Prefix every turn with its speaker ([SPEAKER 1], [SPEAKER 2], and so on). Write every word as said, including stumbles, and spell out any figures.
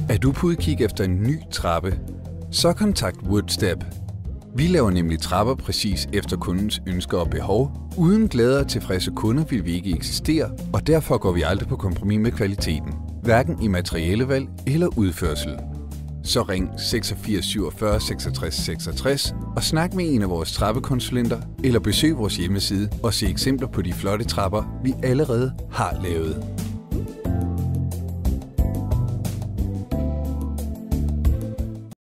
[SPEAKER 1] Er du på udkig efter en ny trappe? Så kontakt Woodstep. Vi laver nemlig trapper præcis efter kundens ønsker og behov. Uden glade og tilfredse kunder vil vi ikke eksistere, og derfor går vi aldrig på kompromis med kvaliteten. Hverken i materialevalg eller udførsel. Så ring seksogfirs syvogfyrre seksogtres seksogtres og snak med en af vores trappekonsulenter, eller besøg vores hjemmeside og se eksempler på de flotte trapper, vi allerede har lavet.